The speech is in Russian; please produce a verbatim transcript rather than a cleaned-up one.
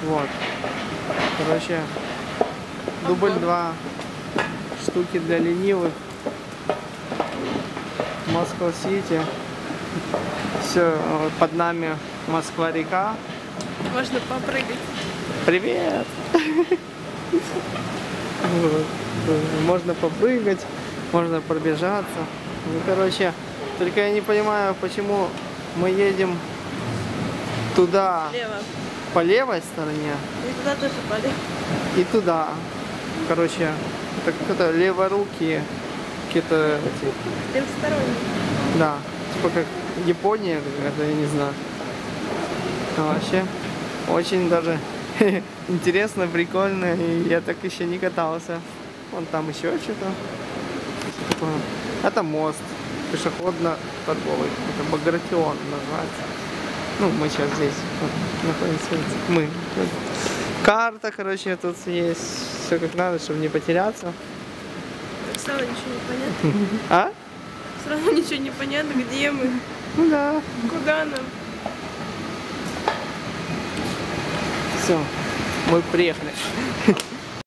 Вот. Короче, дубль два. Штуки для ленивых. Москва-Сити. Все, под нами Москва-река. Можно попрыгать. Привет! Можно попрыгать, можно пробежаться. Ну, короче, только я не понимаю, почему мы едем туда, Лево. по левой стороне, И туда тоже поле. и туда. Короче, это как-то леворукие какие-то эти. Левосторонний. Да, типа как Япония какая-то, я не знаю. А вообще, очень даже интересно, прикольно, и я так еще не катался. Вон там еще что-то. Это мост пешеходно-торговый. Это Багратион называется. Ну, мы сейчас здесь вот, находимся. Мы. Карта, короче, тут есть. Все как надо, чтобы не потеряться. Все равно ничего не понятно. А? Все равно ничего не понятно, где мы, Ну да. куда нам. Все, мы приехали.